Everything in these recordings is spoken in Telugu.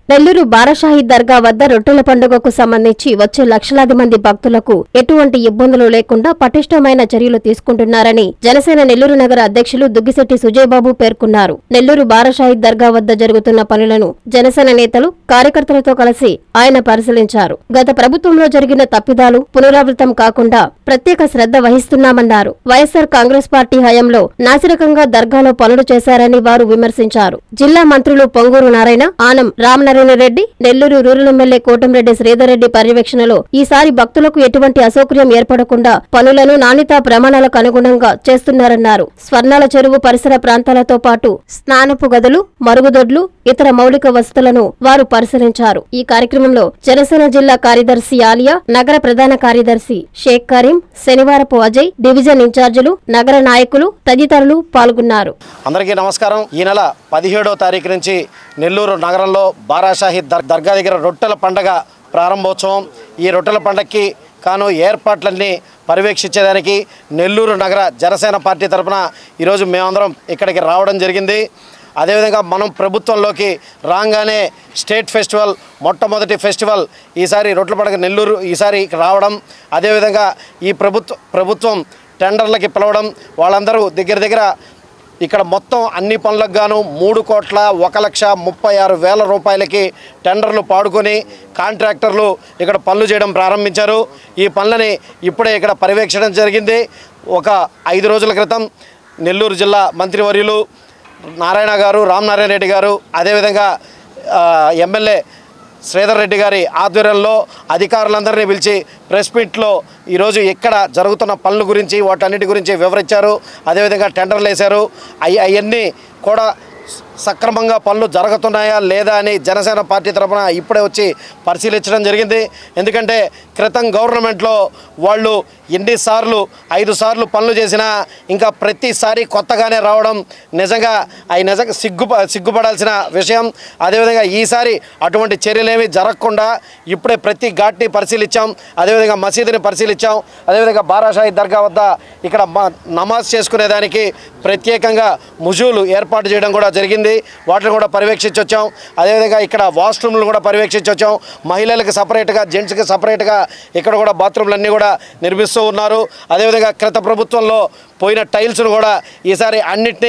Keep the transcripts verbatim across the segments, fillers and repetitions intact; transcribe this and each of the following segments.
నెల్లూరు బారాషాహి దర్గా వద్ద రొట్టెల పండుగకు సంబంధించి వచ్చే లక్షలాది మంది భక్తులకు ఎటువంటి ఇబ్బందులు లేకుండా పటిష్టమైన చర్యలు తీసుకుంటున్నారని జనసేన నెల్లూరు నగర అధ్యక్షులు దుగ్గిశెట్టి సుజయబాబు పేర్కొన్నారు. నెల్లూరు బారాషాహి దర్గా వద్ద జరుగుతున్న పనులను జనసేన నేతలు కార్యకర్తలతో కలిసి ఆయన పరిశీలించారు. గత ప్రభుత్వంలో జరిగిన తప్పిదాలు పునరావృతం కాకుండా ప్రత్యేక శ్రద్ధ వహిస్తున్నామన్నారు. వైఎస్సార్ కాంగ్రెస్ పార్టీ హయాంలో నాసిరకంగా దర్గాలో పనులు చేశారని వారు విమర్శించారు. జిల్లా మంత్రులు పొంగూరు నారాయణ, ఆనం రామనారాయణరెడ్డి, నెల్లూరు రూరల్ ఎమ్మెల్యే కోటంరెడ్డి శ్రీధర్ రెడ్డి పర్యవేక్షణలో ఈసారి భక్తులకు ఎటువంటి అసౌకర్యం ఏర్పడకుండా పనులను నాణ్యతా ప్రమాణాలకు అనుగుణంగా చేస్తున్నారన్నారు. స్వర్ణాల చెరువు పరిసర ప్రాంతాలతో పాటు స్నానపు గదులు, మరుగుదొడ్లు, ఇతర మౌలిక వసతులను వారు పరిశీలించారు. ఈ కార్యక్రమంలో జనసేన జిల్లా కార్యదర్శి ఆలియా, నగర ప్రధాన కార్యదర్శి షేక్ కరీం, శనివారపు అజయ్, డివిజన్ ఇన్ఛార్జీలు, నగర నాయకులు తదితరులు పాల్గొన్నారు. అందరికీ నమస్కారం. ఈ నెల పదిహేడో తారీఖు నుంచి నెల్లూరు నగరంలో బారాషాహి దర్గా దగ్గర రొట్టెల పండగ ప్రారంభోత్సవం. ఈ రొట్టెల పండగకి కాను ఏర్పాట్లన్నీ పర్యవేక్షించేదానికి నెల్లూరు నగర జనసేన పార్టీ తరఫున ఈరోజు మేమందరం ఇక్కడికి రావడం జరిగింది. అదేవిధంగా మనం ప్రభుత్వంలోకి రాగానే స్టేట్ ఫెస్టివల్, మొట్టమొదటి ఫెస్టివల్ ఈసారి రొట్టెల పండుగ నెల్లూరు ఈసారి రావడం, అదేవిధంగా ఈ ప్రభుత్వ ప్రభుత్వం టెండర్లకి పిలవడం, వాళ్ళందరూ దగ్గర దగ్గర ఇక్కడ మొత్తం అన్ని పనులకు గాను మూడు కోట్ల ఒక లక్ష ముప్పై ఆరు వేల రూపాయలకి టెండర్లు పాడుకొని కాంట్రాక్టర్లు ఇక్కడ పనులు చేయడం ప్రారంభించారు. ఈ పనులని ఇప్పుడే ఇక్కడ పర్యవేక్షించడం జరిగింది. ఒక ఐదు రోజుల క్రితం నెల్లూరు జిల్లా మంత్రివర్యులు నారాయణ గారు, రామనారాయణ రెడ్డి గారు, అదేవిధంగా ఎమ్మెల్యే శ్రీధర్ రెడ్డి గారి ఆధ్వర్యంలో అధికారులందరినీ పిలిచి ప్రెస్ మీట్లో ఈరోజు ఇక్కడ జరుగుతున్న పనుల గురించి వాటన్నిటి గురించి వివరించారు. అదేవిధంగా టెండర్లు వేశారు. అవి అవన్నీ కూడా సక్రమంగా పనులు జరుగుతున్నాయా లేదా అని జనసేన పార్టీ తరఫున ఇప్పుడే వచ్చి పరిశీలించడం జరిగింది. ఎందుకంటే క్రితం గవర్నమెంట్లో వాళ్ళు ఎన్నిసార్లు ఐదు సార్లు పనులు చేసినా ఇంకా ప్రతిసారి కొత్తగానే రావడం నిజంగా అవి నిజంగా సిగ్గు సిగ్గుపడాల్సిన విషయం. అదేవిధంగా ఈసారి అటువంటి చర్యలేమి జరగకుండా ఇప్పుడే ప్రతి ఘాట్ని పరిశీలించాం. అదేవిధంగా మసీదుని పరిశీలించాం. అదేవిధంగా బారాషాహి దర్గా వద్ద ఇక్కడ నమాజ్ చేసుకునేదానికి ప్రత్యేకంగా ముజూలు ఏర్పాటు చేయడం కూడా జరిగింది. వాటిని కూడా పర్యవేక్షించి వచ్చాం. అదేవిధంగా ఇక్కడ వాష్రూమ్లు కూడా పర్యవేక్షించి వచ్చాం. మహిళలకు సపరేట్గా, జెంట్స్కి సపరేట్గా ఇక్కడ కూడా బాత్రూమ్లన్నీ కూడా నిర్మిస్తూ ఉన్నారు. అదేవిధంగా గత ప్రభుత్వంలో పోయిన టైల్స్ను కూడా ఈసారి అన్నిటినీ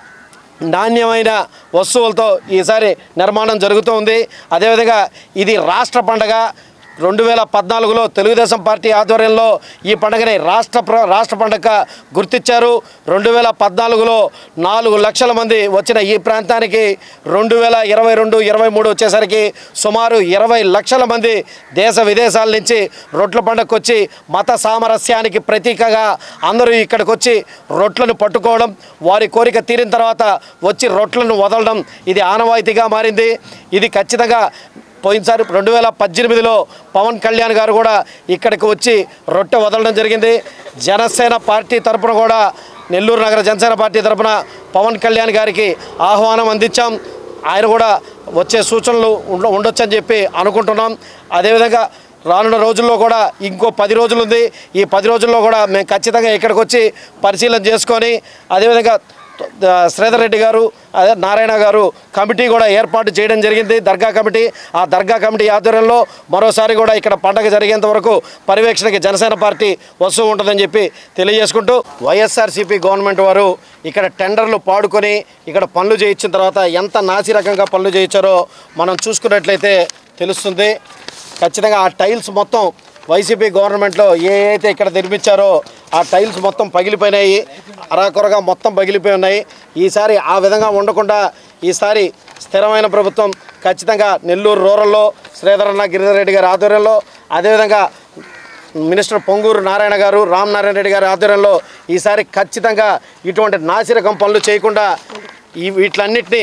నాణ్యమైన వస్తువులతో ఈసారి నిర్మాణం జరుగుతూ ఉంది. అదేవిధంగా ఇది రాష్ట్ర పండగ. రెండు వేల పద్నాలుగులో తెలుగుదేశం పార్టీ ఆధ్వర్యంలో ఈ పండుగని రాష్ట్ర రాష్ట్ర పండుగ గుర్తించారు. రెండు వేల పద్నాలుగులో నాలుగు లక్షల మంది వచ్చిన ఈ ప్రాంతానికి రెండు వేల ఇరవై రెండు ఇరవై మూడు వచ్చేసరికి సుమారు ఇరవై లక్షల మంది దేశ విదేశాల నుంచి రొట్టెల పండుగకు వచ్చి మత సామరస్యానికి ప్రతీకగా అందరూ ఇక్కడికి వచ్చి రొట్టెలను పట్టుకోవడం, వారి కోరిక తీరిన తర్వాత వచ్చి రొట్టెలను వదలడం ఇది ఆనవాయితీగా మారింది. ఇది ఖచ్చితంగా పోయినసారి రెండు వేల పద్దెనిమిదిలో పవన్ కళ్యాణ్ గారు కూడా ఇక్కడికి వచ్చి రొట్టె వదలడం జరిగింది. జనసేన పార్టీ తరఫున కూడా నెల్లూరు నగర జనసేన పార్టీ తరఫున పవన్ కళ్యాణ్ గారికి ఆహ్వానం అందించాం. ఆయన కూడా వచ్చే సూచనలు ఉండొచ్చని చెప్పి అనుకుంటున్నాం. అదేవిధంగా రానున్న రోజుల్లో కూడా ఇంకో పది రోజులు ఉంది. ఈ పది రోజుల్లో కూడా మేము ఖచ్చితంగా ఇక్కడికి వచ్చి పరిశీలన చేసుకొని అదేవిధంగా శ్రీధర్ రెడ్డి గారు, అదే నారాయణ గారు కమిటీ కూడా ఏర్పాటు చేయడం జరిగింది, దర్గా కమిటీ. ఆ దర్గా కమిటీ ఆధ్వర్యంలో మరోసారి కూడా ఇక్కడ పండగ జరిగేంత వరకు పర్యవేక్షణకి జనసేన పార్టీ వస్తూ ఉంటుందని చెప్పి తెలియజేసుకుంటూ, వైఎస్ఆర్సీపీ గవర్నమెంట్ వారు ఇక్కడ టెండర్లు పాడుకొని ఇక్కడ పనులు చేయించిన తర్వాత ఎంత నాసిరకంగా పనులు చేయించారో మనం చూసుకున్నట్లయితే తెలుస్తుంది. ఖచ్చితంగా ఆ టైల్స్ మొత్తం వైసీపీ గవర్నమెంట్లో ఏ అయితే ఇక్కడ నిర్మించారో ఆ టైల్స్ మొత్తం పగిలిపోయినాయి, అరాకొరగా మొత్తం పగిలిపోయి ఉన్నాయి. ఈసారి ఆ విధంగా ఉండకుండా ఈసారి స్థిరమైన ప్రభుత్వం ఖచ్చితంగా నెల్లూరు రూరల్లో శ్రీధరన్న గిరిధర్ రెడ్డి గారి ఆధ్వర్యంలో, అదేవిధంగా మినిస్టర్ పొంగూరు నారాయణ గారు, రామనారాయణ రెడ్డి గారి ఆధ్వర్యంలో ఈసారి ఖచ్చితంగా ఇటువంటి నాసిరకం పనులు చేయకుండా ఈ వీటిలన్నింటినీ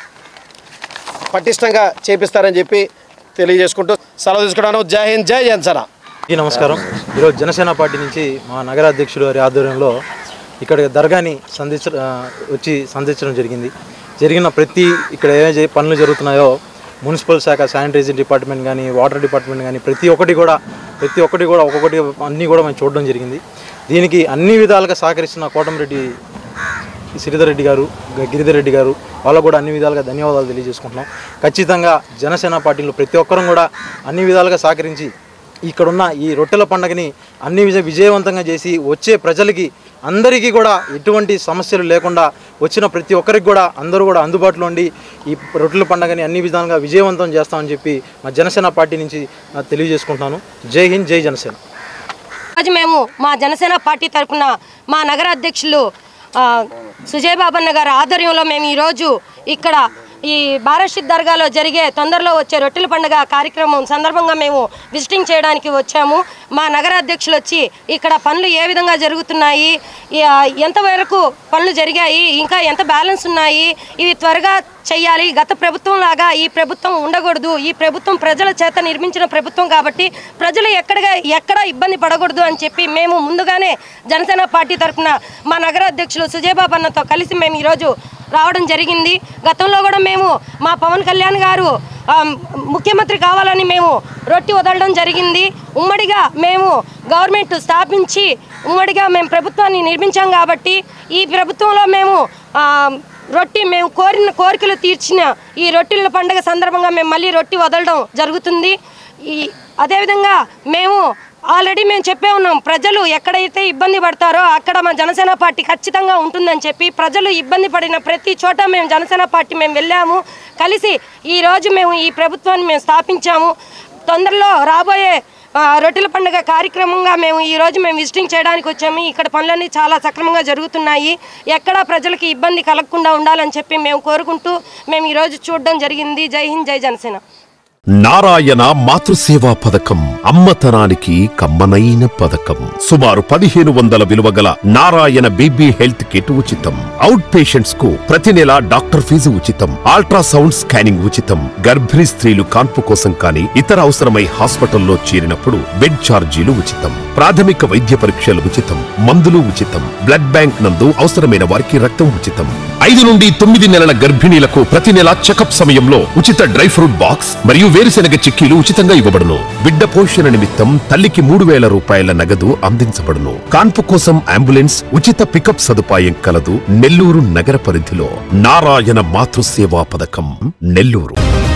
పటిష్టంగా చేపిస్తారని చెప్పి తెలియజేసుకుంటూ సెలవు తీసుకుంటాను. జై హింద్, జై జనసేన. నమస్కారం. ఈరోజు జనసేన పార్టీ నుంచి మా నగర అధ్యక్షుడు వారి ఆధ్వర్యంలో ఇక్కడ దర్గాని సందర్శ వచ్చి సందర్శించడం జరిగింది. జరిగిన ప్రతి ఇక్కడ ఏ పనులు జరుగుతున్నాయో మున్సిపల్ శాఖ, శానిటైజర్ డిపార్ట్మెంట్ కానీ, వాటర్ డిపార్ట్మెంట్ కానీ ప్రతి ఒక్కటి కూడా ప్రతి ఒక్కటి కూడా ఒక్కొక్కటి అన్నీ కూడా మేము చూడడం జరిగింది. దీనికి అన్ని విధాలుగా సహకరిస్తున్న కోటంరెడ్డి శ్రీధర్ రెడ్డి గారు, గిరిధర్ రెడ్డి గారు వాళ్ళకు కూడా అన్ని విధాలుగా ధన్యవాదాలు తెలియజేసుకుంటున్నాం. ఖచ్చితంగా జనసేన పార్టీలో ప్రతి ఒక్కరం కూడా అన్ని విధాలుగా సహకరించి ఇక్కడున్న ఈ రొట్టెల పండుగని అన్ని విజయ విజయవంతంగా చేసి వచ్చే ప్రజలకి అందరికీ కూడా ఎటువంటి సమస్యలు లేకుండా వచ్చిన ప్రతి ఒక్కరికి కూడా అందరూ కూడా అందుబాటులో ఉండి ఈ రొట్టెల పండుగని అన్ని విధాలుగా విజయవంతం చేస్తామని చెప్పి మా జనసేన పార్టీ నుంచి తెలియజేసుకుంటున్నాను. జై హింద్, జై జనసేన. రోజు మేము మా జనసేన పార్టీ తరఫున మా నగర అధ్యక్షులు సుజయ్ బాబన్న గారి ఆధ్వర్యంలో మేము ఈరోజు ఇక్కడ ఈ బారాషిద్ దర్గాలో జరిగే తొందరలో వచ్చే రొట్టెల పండుగ కార్యక్రమం సందర్భంగా మేము విజిటింగ్ చేయడానికి వచ్చాము. మా నగర అధ్యక్షులు వచ్చి ఇక్కడ పనులు ఏ విధంగా జరుగుతున్నాయి, ఎంతవరకు పనులు జరిగాయి, ఇంకా ఎంత బ్యాలెన్స్ ఉన్నాయి, ఇవి త్వరగా చెయ్యాలి, గత ప్రభుత్వం లాగా ఈ ప్రభుత్వం ఉండకూడదు, ఈ ప్రభుత్వం ప్రజల చేత నిర్మించిన ప్రభుత్వం కాబట్టి ప్రజలు ఎక్కడగా ఎక్కడ ఇబ్బంది పడకూడదు అని చెప్పి మేము ముందుగానే జనసేన పార్టీ తరఫున మా నగర అధ్యక్షులు సుజయ్ బాబు అన్నతో కలిసి మేము ఈరోజు రావడం జరిగింది. గతంలో కూడా మేము మా పవన్ కళ్యాణ్ గారు ముఖ్యమంత్రి కావాలని మేము రొట్టి వదలడం జరిగింది. ఉమ్మడిగా మేము గవర్నమెంట్ స్థాపించి ఉమ్మడిగా మేము ప్రభుత్వాన్ని నిర్మించాం కాబట్టి ఈ ప్రభుత్వంలో మేము రొట్టి మేము కోరిన కోరికలు తీర్చిన ఈ రొట్టెల పండుగ సందర్భంగా మేము మళ్ళీ రొట్టి వదలడం జరుగుతుంది. ఈ అదేవిధంగా మేము ఆల్రెడీ మేము చెప్పే ఉన్నాం, ప్రజలు ఎక్కడైతే ఇబ్బంది పడతారో అక్కడ మా జనసేన పార్టీ ఖచ్చితంగా ఉంటుందని చెప్పి ప్రజలు ఇబ్బంది పడిన ప్రతి చోట మేము జనసేన పార్టీ మేము వెళ్ళాము. కలిసి ఈరోజు మేము ఈ ప్రభుత్వాన్ని మేము స్థాపించాము. తొందరలో రాబోయే రొట్టెల పండుగ కార్యక్రమంగా మేము ఈరోజు మేము విజిటింగ్ చేయడానికి వచ్చాము. ఇక్కడ పనులన్నీ చాలా సక్రమంగా జరుగుతున్నాయి. ఎక్కడా ప్రజలకి ఇబ్బంది కలగకుండా ఉండాలని చెప్పి మేము కోరుకుంటూ మేము ఈరోజు చూడడం జరిగింది. జై హింద్, జై జనసేన. నారాయణ మాతృసేవా పథకం అమ్మతనానికి కమ్మనైన పథకం. సుమారు పదిహేను వందల విలువ గల నారాయణ బీబీ హెల్త్ కిట్ ఉచితం. అవుట్ పేషెంట్స్ కు ప్రతి నెల డాక్టర్ ఫీజు ఉచితం. అల్ట్రాసౌండ్ స్కానింగ్ ఉచితం. గర్భిణీ స్త్రీలు కాన్పు కోసం కానీ ఇతర అవసరమై హాస్పిటల్లో చేరినప్పుడు బెడ్ ఛార్జీలు ఉచితం. ప్రాథమిక వైద్య పరీక్షలు ఉచితం. మందులు ఉచితం. బ్లడ్ బ్యాంక్ నందు అవసరమైన వారికి రక్తం ఉచితం. ఐదు నుండి తొమ్మిది నెలల గర్భిణీలకు ప్రతి నెల చెకప్ సమయంలో ఉచిత డ్రై ఫ్రూట్ బాక్స్ మరియు వేరుశెనగ చిక్కీలు ఉచితంగా ఇవ్వబడును. బిడ్డ పోషణ నిమిత్తం తల్లికి మూడు వేల రూపాయల నగదు అందించబడును. కాన్పు కోసం అంబులెన్స్ ఉచిత పికప్ సదుపాయం కలదు. నెల్లూరు నగర పరిధిలో నారాయణ మాతృసేవా పథకం, నెల్లూరు.